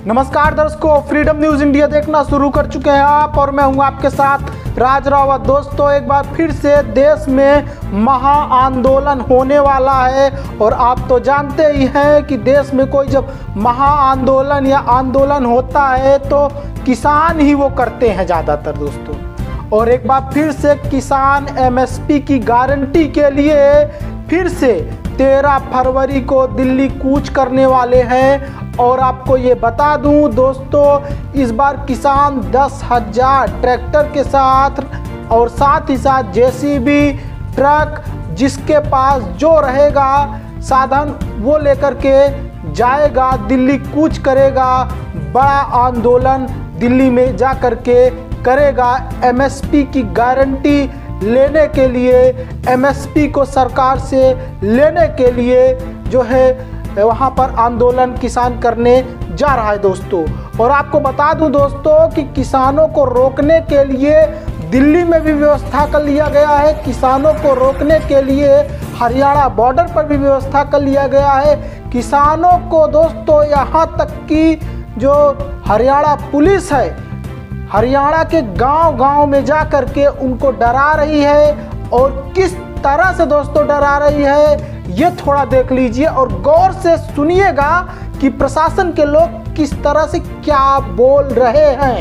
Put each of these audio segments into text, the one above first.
नमस्कार दर्शकों, freedom news India देखना शुरू कर चुके हैं आप और मैं हूं आपके साथ राज रावत। दोस्तों, एक बार फिर से देश में महा आंदोलन होने वाला है और आप तो जानते ही हैं कि देश में कोई जब महा आंदोलन या आंदोलन होता है तो किसान ही वो करते हैं ज़्यादातर दोस्तों। और एक बार फिर से किसान एमएसपी की गारंटी के लिए फिर से 13 फरवरी को दिल्ली कूच करने वाले हैं। और आपको ये बता दूं दोस्तों, इस बार किसान 10,000 ट्रैक्टर के साथ और साथ ही साथ जेसीबी ट्रक जिसके पास जो रहेगा साधन वो लेकर के जाएगा, दिल्ली कूच करेगा, बड़ा आंदोलन दिल्ली में जा कर के करेगा एमएसपी की गारंटी लेने के लिए, एमएसपी को सरकार से लेने के लिए जो है वहाँ पर आंदोलन किसान करने जा रहा है दोस्तों। और आपको बता दूं दोस्तों कि किसानों को रोकने के लिए दिल्ली में भी व्यवस्था कर लिया गया है। किसानों को रोकने के लिए हरियाणा बॉर्डर पर भी व्यवस्था कर लिया गया है। किसानों को दोस्तों यहाँ तक कि जो हरियाणा पुलिस है, हरियाणा के गांव-गांव में जा कर के उनको डरा रही है। और किस तरह से दोस्तों डरा रही है ये थोड़ा देख लीजिए और गौर से सुनिएगा कि प्रशासन के लोग किस तरह से क्या बोल रहे हैं।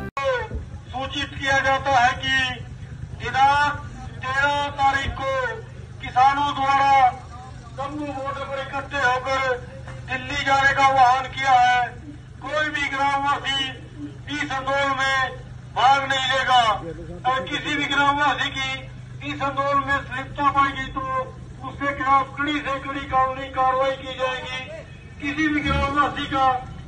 सूचित किया जाता है कि दिनांक 13 तारीख को किसानों द्वारा जम्मू बॉर्डर पर इकट्ठे होकर दिल्ली जाने का आह्वान किया है। कोई भी ग्रामवासी इस आंदोलन में भाग नहीं लेगा और किसी भी ग्रामवासी की इस आंदोलन में संलिप्तता पाएगी तो उसके खिलाफ कड़ी से कड़ी कानूनी कार्रवाई की जाएगी। किसी भी ग्रामवासी का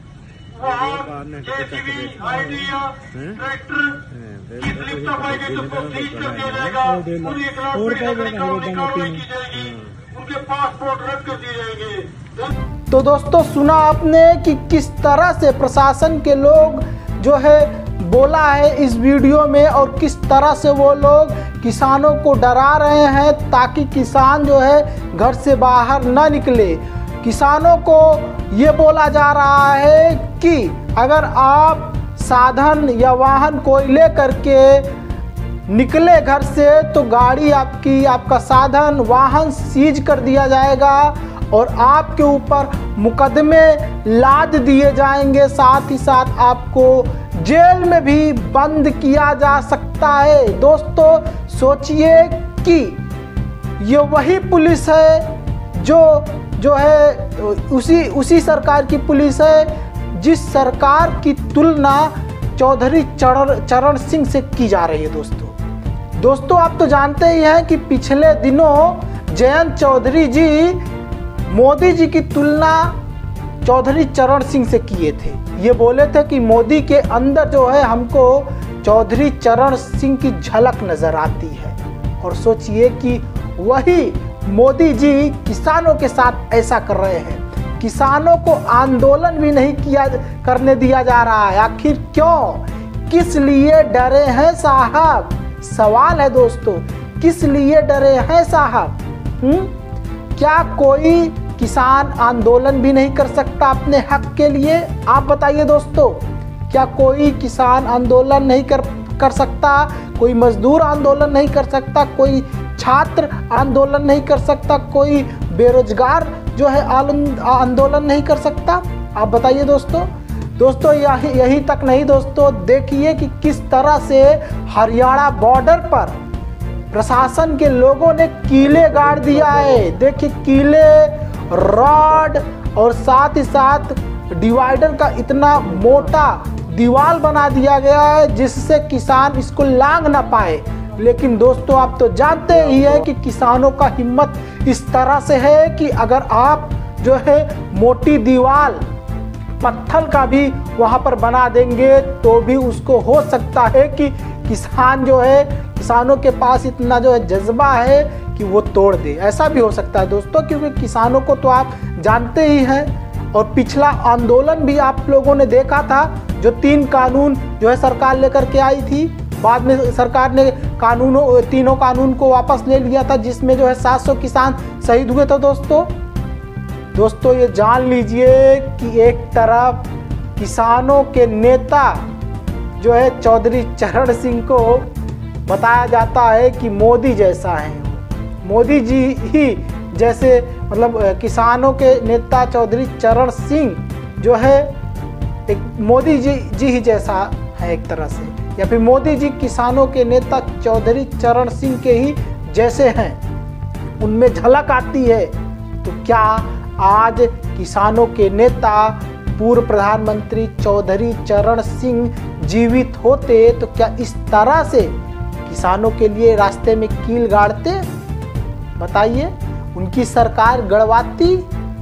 वाहन जेसीबी आईडी या ट्रैक्टर की संलिप्तता पाएगी तो उसको सीज कर दिया जाएगा। उनके खिलाफ कड़ी से कड़ी कानूनी कार्रवाई की जाएगी, उनके पासपोर्ट रद्द कर दिए जाएंगे। तो दोस्तों, सुना आपने कि किस तरह से प्रशासन के लोग जो है बोला है इस वीडियो में और किस तरह से वो लोग किसानों को डरा रहे हैं ताकि किसान जो है घर से बाहर ना निकले। किसानों को ये बोला जा रहा है कि अगर आप साधन या वाहन कोई ले करके निकले घर से तो गाड़ी आपका साधन वाहन सीज कर दिया जाएगा और आपके ऊपर मुकदमे लाद दिए जाएंगे। साथ ही साथ आपको जेल में भी बंद किया जा सकता है। दोस्तों, सोचिए कि ये वही पुलिस है जो है उसी सरकार की पुलिस है जिस सरकार की तुलना चौधरी चरण सिंह से की जा रही है। दोस्तों, आप तो जानते ही हैं कि पिछले दिनों जयंत चौधरी जी मोदी जी की तुलना चौधरी चरण सिंह से किए थे। ये बोले थे कि मोदी के अंदर जो है हमको चौधरी चरण सिंह की झलक नजर आती है। और सोचिए कि वही मोदी जी किसानों के साथ ऐसा कर रहे हैं। किसानों को आंदोलन भी नहीं करने दिया जा रहा है। आखिर क्यों, किस लिए डरे हैं साहब? सवाल है दोस्तों, किस लिए डरे हैं साहब? क्या कोई किसान आंदोलन भी नहीं कर सकता अपने हक के लिए? आप बताइए दोस्तों, क्या कोई किसान आंदोलन नहीं कर सकता? कोई मजदूर आंदोलन नहीं कर सकता? कोई छात्र आंदोलन नहीं कर सकता? कोई बेरोजगार जो है आंदोलन नहीं कर सकता? आप बताइए दोस्तों, यही तक नहीं दोस्तों, देखिए कि किस तरह से हरियाणा बॉर्डर पर प्रशासन के लोगों ने कीले गाड़ दिया है। देखिए, कीले, रॉड और साथ ही साथ डिवाइडर का इतना मोटा दीवार बना दिया गया है जिससे किसान इसको लांग ना पाए। लेकिन दोस्तों, आप तो जानते ही हैं कि किसानों का हिम्मत इस तरह से है कि अगर आप जो है मोटी दीवार पत्थर का भी वहां पर बना देंगे तो भी उसको हो सकता है कि किसानों के पास इतना जो है जज्बा है कि वो तोड़ दे। ऐसा भी हो सकता है दोस्तों, क्योंकि किसानों को तो आप जानते ही हैं। और पिछला आंदोलन भी आप लोगों ने देखा था, जो 3 कानून जो है सरकार लेकर के आई थी। बाद में सरकार ने तीनों कानून को वापस ले लिया था, जिसमें जो है 700 किसान शहीद हुए थे दोस्तों। ये जान लीजिए कि एक तरफ किसानों के नेता जो है चौधरी चरण सिंह को बताया जाता है कि मोदी जैसा है। मोदी जी ही जैसे, मतलब किसानों के नेता चौधरी चरण सिंह जो है एक मोदी जी ही जैसा है एक तरह से, या फिर मोदी जी किसानों के नेता चौधरी चरण सिंह के ही जैसे हैं, उनमें झलक आती है। तो क्या आज किसानों के नेता पूर्व प्रधानमंत्री चौधरी चरण सिंह जीवित होते तो क्या इस तरह से किसानों के लिए रास्ते में कील गाड़ते? बताइए, उनकी सरकार गड़वाती?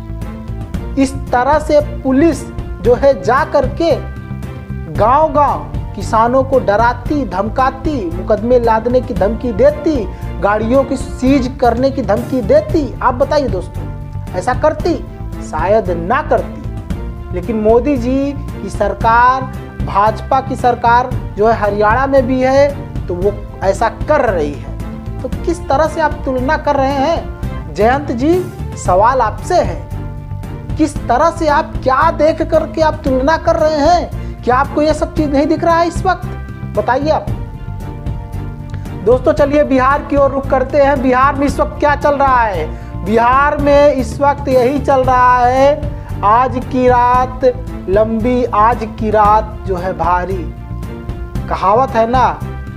इस तरह से पुलिस जो है जा करके गांव-गांव किसानों को डराती, धमकाती, मुकदमे लादने की धमकी देती, गाड़ियों की सीज करने की धमकी देती? आप बताइए दोस्तों, ऐसा करती? शायद ना करती। लेकिन मोदी जी की सरकार, भाजपा की सरकार जो है हरियाणा में भी है, तो वो ऐसा कर रही है। तो किस तरह से आप तुलना कर रहे हैं? जयंत जी, सवाल आपसे है, किस तरह से आप क्या देख करके आप तुलना कर रहे हैं? क्या आपको ये सब चीज नहीं दिख रहा है इस वक्त? बताइए आप दोस्तों। चलिए बिहार की ओर रुख करते हैं। बिहार में इस वक्त क्या चल रहा है? बिहार में इस वक्त यही चल रहा है, आज की रात लंबी, आज की रात जो है भारी। कहावत है ना,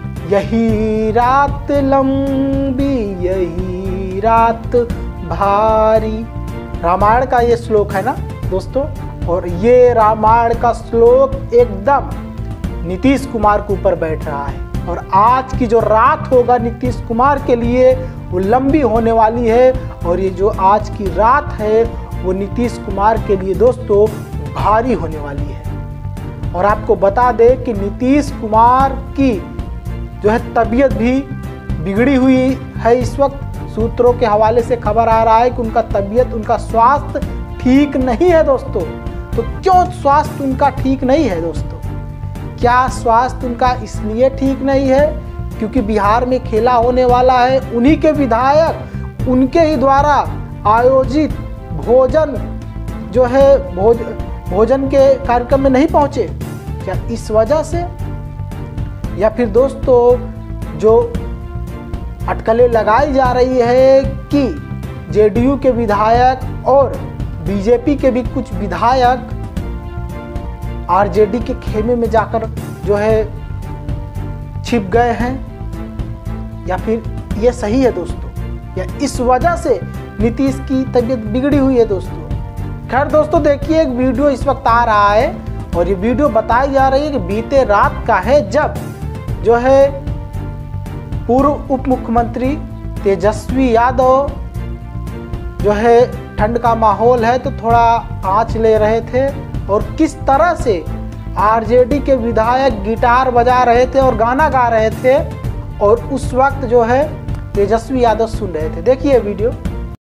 यही रात लंबी, यही रात भारी। रामायण का ये श्लोक है ना दोस्तों, और ये रामायण का श्लोक एकदम नीतीश कुमार के ऊपर बैठ रहा है। और आज की जो रात होगा नीतीश कुमार के लिए वो लंबी होने वाली है, और ये जो आज की रात है वो नीतीश कुमार के लिए दोस्तों भारी होने वाली है। और आपको बता दें कि नीतीश कुमार की जो है तबीयत भी बिगड़ी हुई है इस वक्त। सूत्रों के हवाले से खबर आ रहा है कि उनका तबीयत, उनका स्वास्थ्य ठीक नहीं है दोस्तों। तो क्यों स्वास्थ्य उनका ठीक नहीं है दोस्तों? क्या स्वास्थ्य उनका इसलिए ठीक नहीं है क्योंकि बिहार में खेला होने वाला है, उन्हीं के विधायक उनके ही द्वारा आयोजित भोजन जो है भोजन के कार्यक्रम में नहीं पहुंचे? क्या इस वजह से? या फिर दोस्तों जो अटकलें लगाई जा रही है कि जेडीयू के विधायक और बीजेपी के भी कुछ विधायक आरजेडी के खेमे में जाकर जो है छिप गए हैं, या फिर ये सही है दोस्तों? या इस वजह से नीतीश की तबीयत बिगड़ी हुई है दोस्तों? खैर दोस्तों, देखिए एक वीडियो इस वक्त आ रहा है, और ये वीडियो बताई जा रही है कि बीते रात का है, जब जो है पूर्व उप मुख्यमंत्री तेजस्वी यादव जो है, ठंड का माहौल है तो थोड़ा आंच ले रहे थे, और किस तरह से आरजेडी के विधायक गिटार बजा रहे थे और गाना गा रहे थे, और उस वक्त जो है तेजस्वी यादव सुन रहे थे। देखिए वीडियो।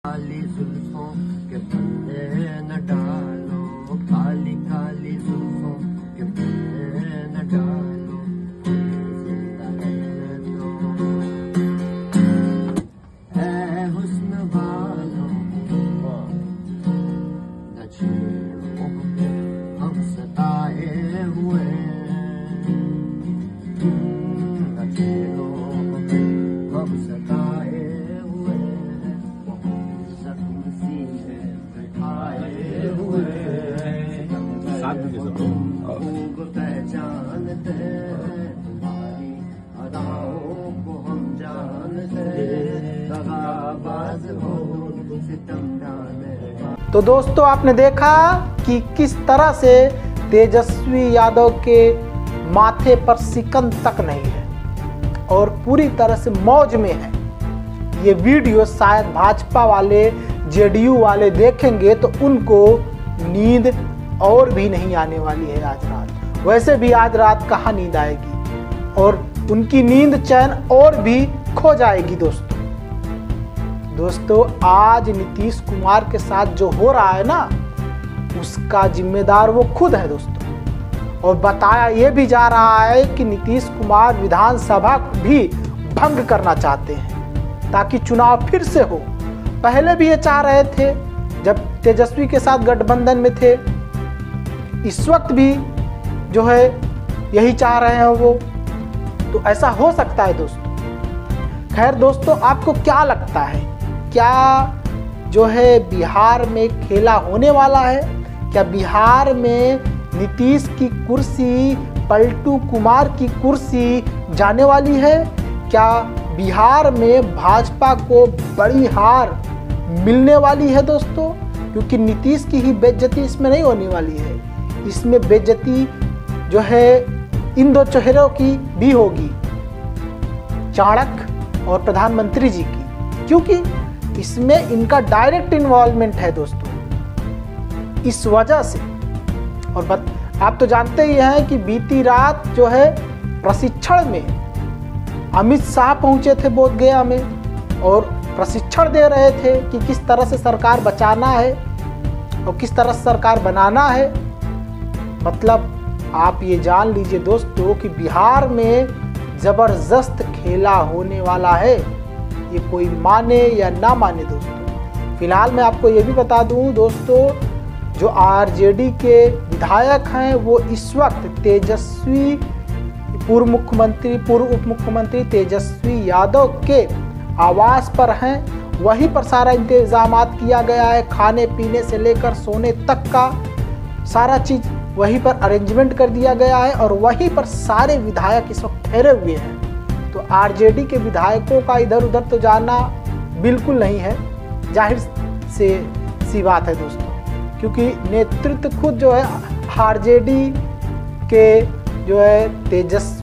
तो दोस्तों आपने देखा कि किस तरह से तेजस्वी यादव के माथे पर सिकन तक नहीं है और पूरी तरह से मौज में है। ये वीडियो शायद भाजपा वाले, जेडीयू वाले देखेंगे तो उनको नींद और भी नहीं आने वाली है आज रात। वैसे भी आज रात कहाँ नींद आएगी, और उनकी नींद चैन और भी खो जाएगी दोस्तों आज नीतीश कुमार के साथ जो हो रहा है ना, उसका जिम्मेदार वो खुद है दोस्तों। और बताया ये भी जा रहा है कि नीतीश कुमार विधानसभा भी भंग करना चाहते हैं ताकि चुनाव फिर से हो। पहले भी ये चाह रहे थे जब तेजस्वी के साथ गठबंधन में थे, इस वक्त भी जो है यही चाह रहे हैं वो। तो ऐसा हो सकता है दोस्तों। खैर दोस्तों, आपको क्या लगता है, क्या जो है बिहार में खेला होने वाला है? क्या बिहार में नीतीश की कुर्सी, पलटू कुमार की कुर्सी जाने वाली है? क्या बिहार में भाजपा को बड़ी हार मिलने वाली है दोस्तों? क्योंकि नीतीश की ही बेइज्जती इसमें नहीं होने वाली है, इसमें बेइज्जती जो है इन दो चेहरों की भी होगी, चाणक्य और प्रधानमंत्री जी की, क्योंकि इसमें इनका डायरेक्ट इन्वॉल्वमेंट है दोस्तों। इस वजह से, और आप तो जानते ही हैं कि बीती रात जो है प्रशिक्षण में अमित शाह पहुंचे थे बोधगया में और प्रशिक्षण दे रहे थे कि किस तरह से सरकार बचाना है और किस तरह से सरकार बनाना है। मतलब आप ये जान लीजिए दोस्तों कि बिहार में जबरदस्त खेला होने वाला है, ये कोई माने या ना माने दोस्तों। फिलहाल मैं आपको ये भी बता दूं दोस्तों, जो आरजेडी के विधायक हैं वो इस वक्त तेजस्वी, पूर्व उप मुख्यमंत्री तेजस्वी यादव के आवास पर हैं। वहीं पर सारा इंतजामात किया गया है, खाने पीने से लेकर सोने तक का सारा चीज़ वहीं पर अरेंजमेंट कर दिया गया है और वहीं पर सारे विधायक इस वक्त ठहरे हुए हैं। तो आरजेडी के विधायकों का इधर उधर तो जाना बिल्कुल नहीं है, जाहिर से सी बात है दोस्तों, क्योंकि नेतृत्व खुद जो है आरजेडी के जो है तेजस्वी